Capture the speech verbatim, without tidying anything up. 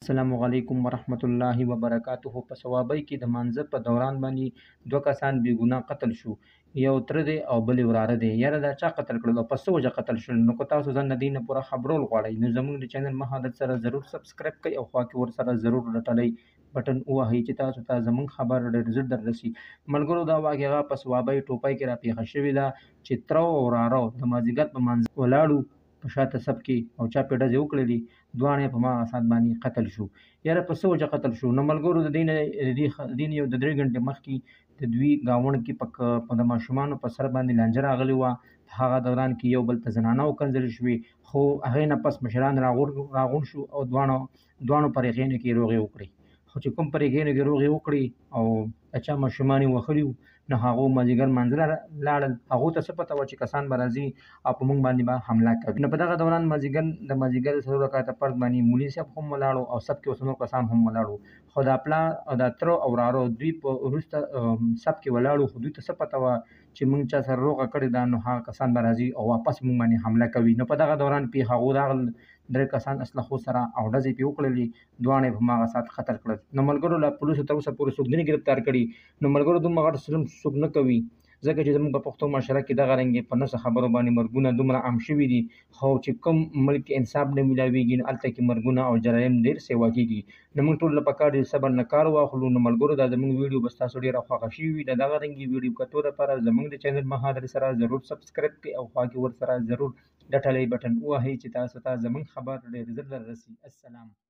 السلام علیکم ورحمت الله وبرکاته. په ثوابۍ کې د مانځه په دوران باندې دوه کسان بې ګناه قتل شو، یو تره دی او بل یې وراره دی. یاره دا چا قتل کړل او په څه وجه قتل شول؟ نو که تاسو ځان د دې نه پوره خبرول غواړئ نو زموږ د چینل مهادت سره ضرور سبسکرایب کړئ او خوا کې ورسره ضرور رټلی بټن ووهئ چې تاسو ته زموږ خبر ډېر ژر در رسي. ملګرو دا واقعه په ثوابۍ ټوپۍ کې راپېښه شوې ده چې تره او وراره د مازدیګر په مانځه ولاړو په شاته صف کې او چا پې ډزې وکړلې، دواړه یې په هماغه ساعت باندې قتل شو. یاره په څه وجه قتل شو؟ نو ملګرو د دې نه د دې نه یو د درې ګنټې مخکې د دوی ګاونډ کې په د ماشومانو په سر باندې لانجه راغلې وه. په هغه دوران کې یو بل ته زنانه وکنځلې شوې، خو هغې نه پس مشران راغونډ شو او دواړو دواړو په ریښینو کې روغې وکړې. خو چې کوم په ریښینو کې روغې وکړې او د چا ماشومان یې وهلي وو نو هغو مازدیګر مانځه لاړل. هغو ته څه پته وه چې کسان به راځي او په موږ باندې به حمله کوي. نو په دغه دوران مازدیګر د مازدیګر د څلور رکعته فرض باندې مولوي صاحب هم ولاړ او صف کې ورته نور کسان هم ولاړ وو. خو دا پلار او دا تره او وراره دوی په وروسته صف کې ولاړ، خو دوی ته څه پته وه چې موږ چا سره روغه کړې ده نو هغه کسان به راځي او واپس موږ باندې حمله کوي. نو په دغه دوران کې هغو راغلل درې کسان اسلحو سره او ډزې پې وکړلې، دواړه یې په هماغه ساعت قتل کړل. نو ملګرو لا پولیسو تر اوسه پورې څوک نه دي ګرفتار کړي. نو ملګرو دومره غټ ظلم څوک نه کوي، ځکه چې زموږ په پښتو معاشره کې دغه رنګې په نسه خبرو باندې مرګونه دومره عام شوي دي. خو چې کوم ملک کې انصاف نه میلاویږي نو هلته کې مرګونه او جرایم ډېر سیوا کېږي. نو موږ ټولو له پکار دي صبر نه کار واخلو. نو ملګرو دا زموږ ویډیو به ستاسو ډېره خوښه شوې وي. د دغه رنګې ویډیو کتو لپاره زموږ د چینل مهادر سره ضرور سبسکرایب کړئ او خوا کې ورسره ضرور ډټلی بټن ووهئ چې تاسو ته زموږ خبر ډېر ژر در رسي. السلام.